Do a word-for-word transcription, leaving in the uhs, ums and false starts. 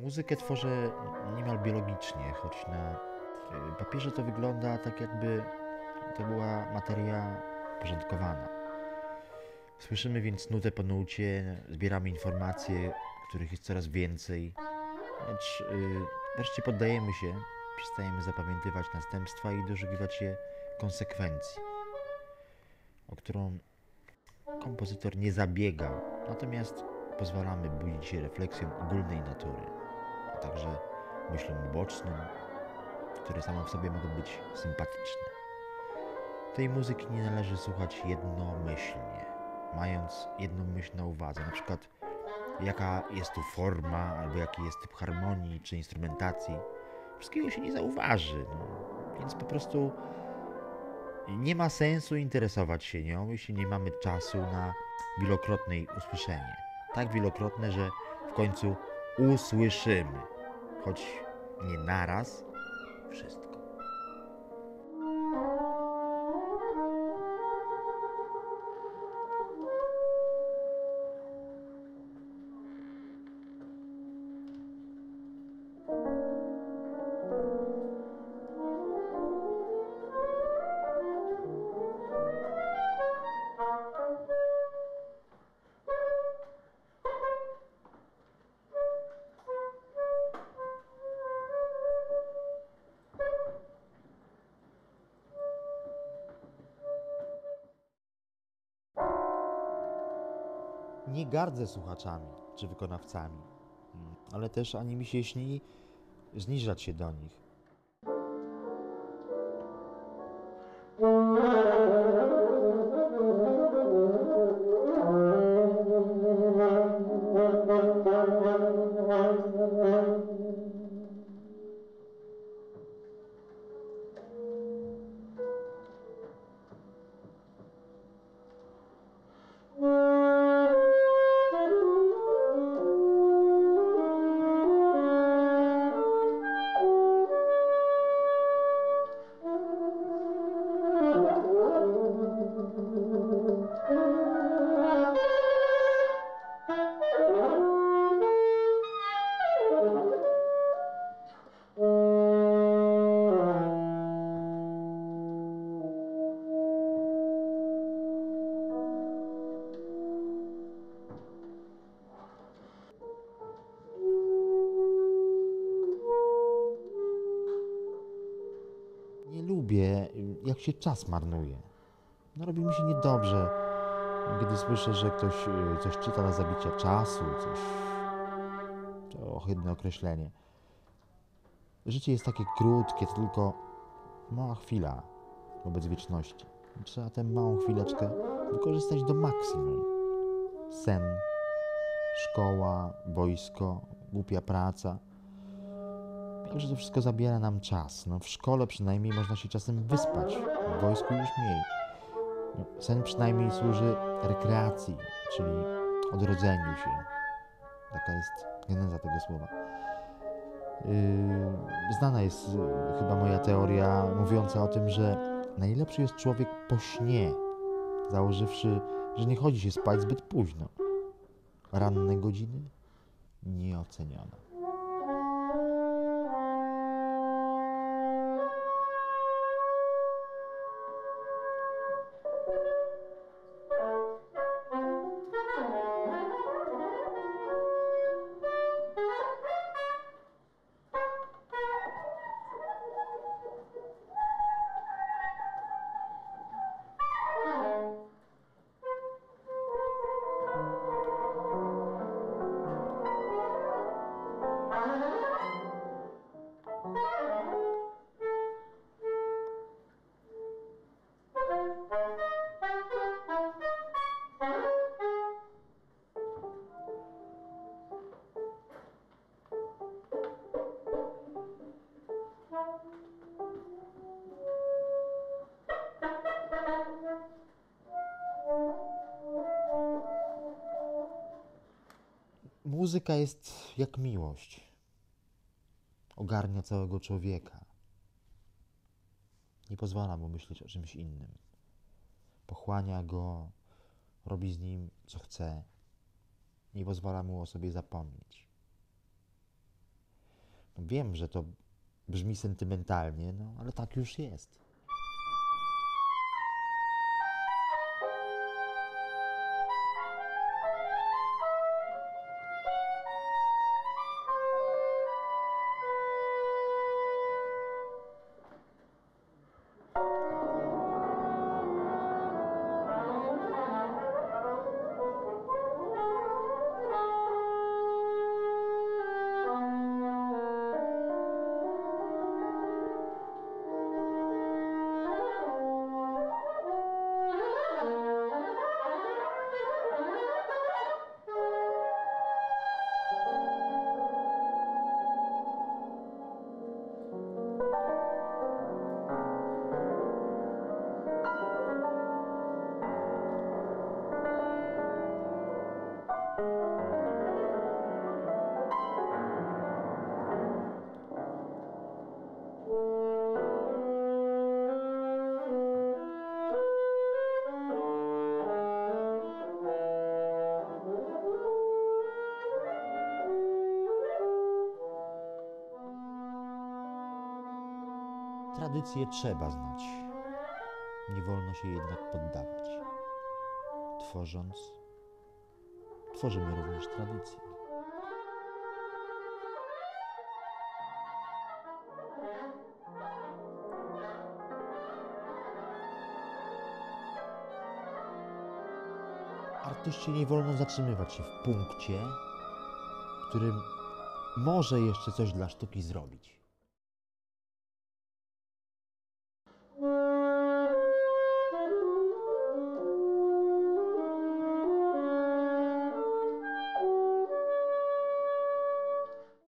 Muzykę tworzę niemal biologicznie, choć na y, papierze to wygląda tak, jakby to była materia porządkowana. Słyszymy więc nutę po nucie, zbieramy informacje, których jest coraz więcej, lecz y, wreszcie poddajemy się, przestajemy zapamiętywać następstwa i doszukiwać się konsekwencji, o którą kompozytor nie zabiegał, natomiast pozwalamy budzić się refleksją ogólnej natury, a także myślom ubocznym, które samo w sobie mogą być sympatyczne. Tej muzyki nie należy słuchać jednomyślnie, mając jedną myśl na uwadze, na przykład jaka jest tu forma, albo jaki jest typ harmonii czy instrumentacji. Wszystkiego się nie zauważy, no. Więc po prostu nie ma sensu interesować się nią, jeśli nie mamy czasu na wielokrotne jej usłyszenie. Tak wielokrotne, że w końcu usłyszymy, choć nie naraz, wszystko. Nie gardzę słuchaczami czy wykonawcami, ale też ani mi się śni zniżać się do nich. Nie lubię, jak się czas marnuje. No, robi mi się niedobrze, kiedy słyszę, że ktoś y, coś czyta na zabicie czasu, coś... To ohydne określenie. Życie jest takie krótkie, to tylko mała chwila wobec wieczności. Trzeba tę małą chwileczkę wykorzystać do maksimum. Sen, szkoła, wojsko, głupia praca. Jakże to wszystko zabiera nam czas. No, w szkole przynajmniej można się czasem wyspać, w wojsku już mniej. No, sen przynajmniej służy rekreacji, czyli odrodzeniu się. Taka jest geneza tego słowa. Yy, znana jest yy, chyba moja teoria mówiąca o tym, że najlepszy jest człowiek po śnie, założywszy, że nie chodzi się spać zbyt późno. Ranne godziny nieocenione. Muzyka jest jak miłość. Ogarnia całego człowieka. Nie pozwala mu myśleć o czymś innym. Pochłania go, robi z nim co chce. Nie pozwala mu o sobie zapomnieć. Wiem, że to brzmi sentymentalnie, no ale tak już jest. Tradycje trzeba znać. Nie wolno się jednak poddawać. Tworząc, tworzymy również tradycje. Artyście nie wolno zatrzymywać się w punkcie, w którym może jeszcze coś dla sztuki zrobić.